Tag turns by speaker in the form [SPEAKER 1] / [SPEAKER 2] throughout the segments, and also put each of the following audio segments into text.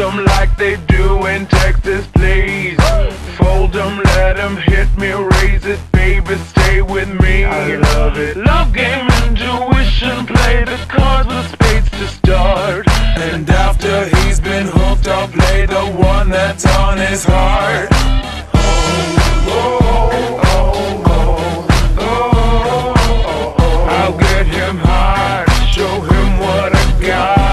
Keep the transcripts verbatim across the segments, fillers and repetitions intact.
[SPEAKER 1] them like they do in Texas, please. Fold them, let them hit me, raise it, baby, stay with me. I love it. Love game, intuition, play the cards with spades to start. And after he's been hooked, I'll play the one that's on his heart. Oh, oh, oh, oh, oh, oh, oh. I'll get him hard, show him what I got.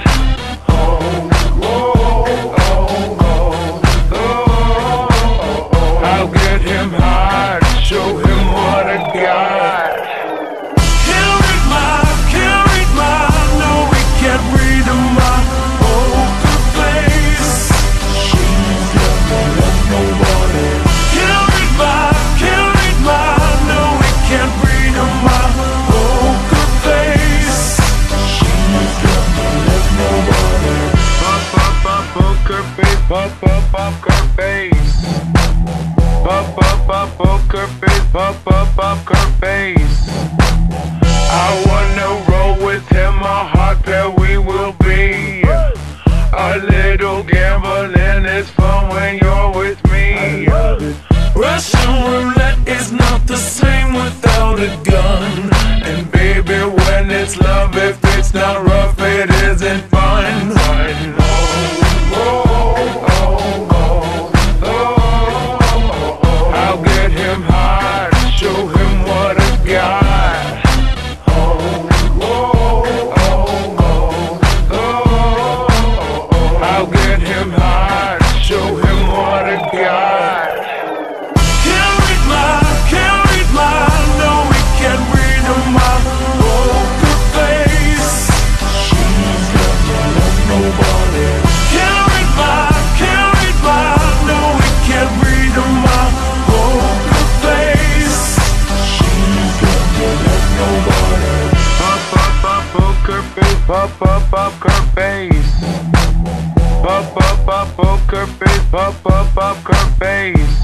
[SPEAKER 1] Show him what I got. Can't read my, can't read my, no, we can't read my poker face. She's got me like nobody. Can't read my, can't read my, no, we can't read my poker face. She's got me like nobody. Pop, pop, pop, poker face, pop, pop, poker face. Pop, pop, pop, poker face, pop, pop, poker face. I wanna roll with him, a hot pair we will be. A little gambling is fun when you're with me. Russian roulette is not the same without a gun. And baby, when it's love, if it's not rough, it isn't fun. fun. Show him what I got. Oh, oh, oh, oh, oh, oh. I'll get him hard, show him what I got. Can't read my, can't read my, no, we can't read my poker face. She's got me like nobody. Can't read my, can't read my, no, we can't read my poker face. Pop, pop, pop, poker face, pop, pop, poker face. Pop, pop, pop, poker face, pop, pop, poker face.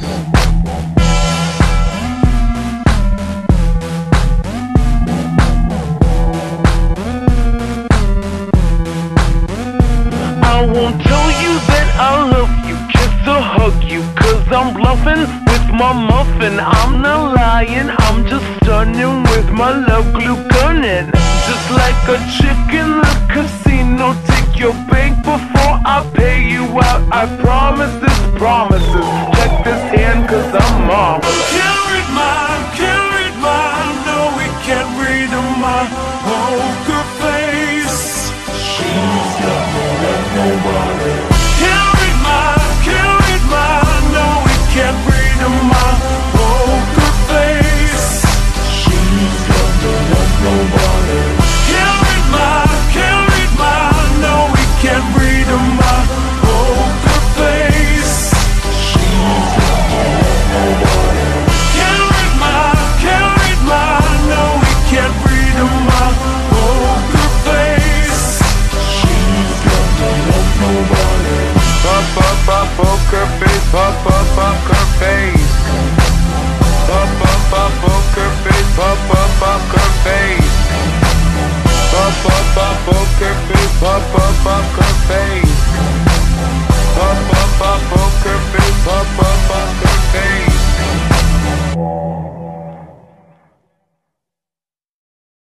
[SPEAKER 1] I won't tell you that I love you, kiss or hug you, cause I'm bluffing with my muffin. I'm not lying, I'm just stunning with my love glue gunning. Just like a chick in the casino, take your bank before I pay you out. I promise this promises, check this hand cause I'm marvelous. Can't read my, can't read my, no we can't read my poker face. She's got me like nobody. Can't read my, can't read my, no we can't read my poker face. She's got me like nobody. Can't read my, can't read my, no we can't read my poker face. She's got me like nobody. Can't read my, can't read my, no we can't read my poker face. She's got me like nobody. Pop, pop, pop, poker face, pop, pop, poker face. Pop, pop, pop, poker face, pop, pop, poker face. Pop, pop, pop, poker face, pop, pop.